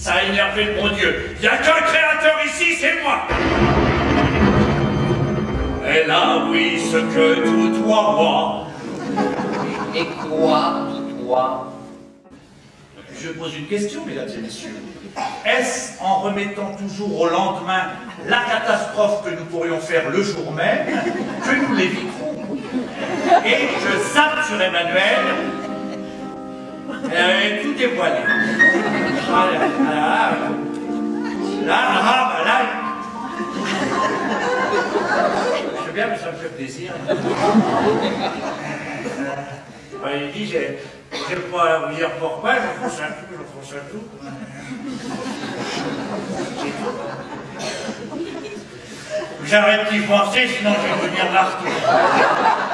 Ça a énervé le bon Dieu. Il n'y a qu'un créateur ici, c'est moi. Elle a oui ce que tout toi moi. Et quoi, toi? Je pose une question, mesdames et messieurs. Est-ce en remettant toujours au lendemain la catastrophe que nous pourrions faire le jour même que nous l'éviterons? Et je zappe sur Emmanuel. Elle avait tout dévoilé. Là, je sais bien, mais ça me fait plaisir. Il dit, je ne vais pas vous dire pourquoi, je fonce un tout. C'est tout. J'arrête d'y penser, sinon je vais devenir marqué.